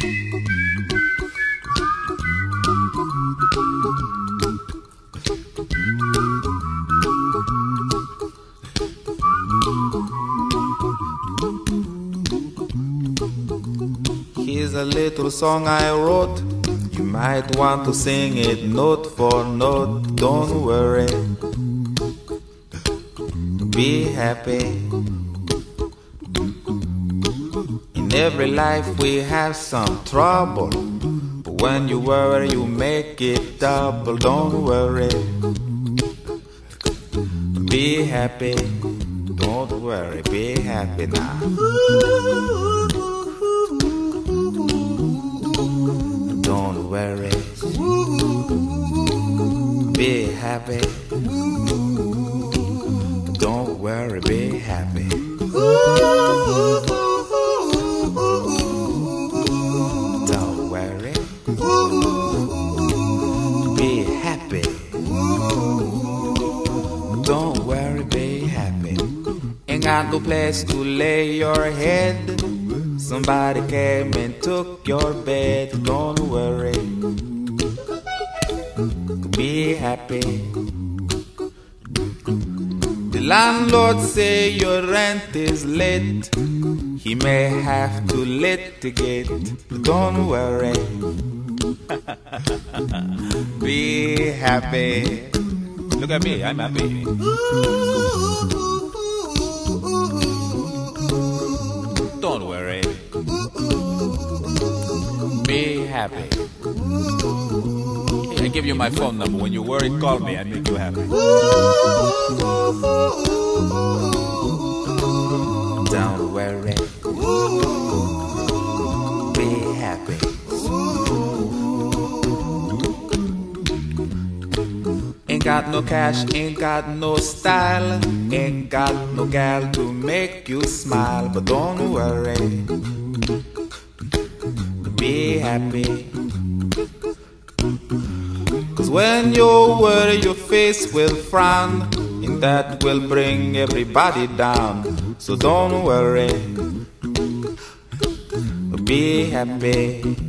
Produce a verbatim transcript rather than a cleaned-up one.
Here's a little song I wrote. You might want to sing it note for note. Don't worry, be happy. In every life we have some trouble, but when you worry you make it double. Don't worry, be happy. Don't worry, be happy now. Don't worry, be happy. Don't worry, be happy. Don't worry, be happy. Don't worry, be happy. Ain't got no place to lay your head. Somebody came and took your bed. Don't worry, be happy. The landlord say your rent is late. He may have to litigate. Don't worry, be happy. Look at me, I'm happy. Don't worry, be happy. I give you my phone number. When you worry, call me. I make you happy. Don't worry, be happy. Ain't got no cash, ain't got no style, ain't got no gal to make you smile. But don't worry, be happy. Cause when you worry your face will frown, and that will bring everybody down. So don't worry, be happy.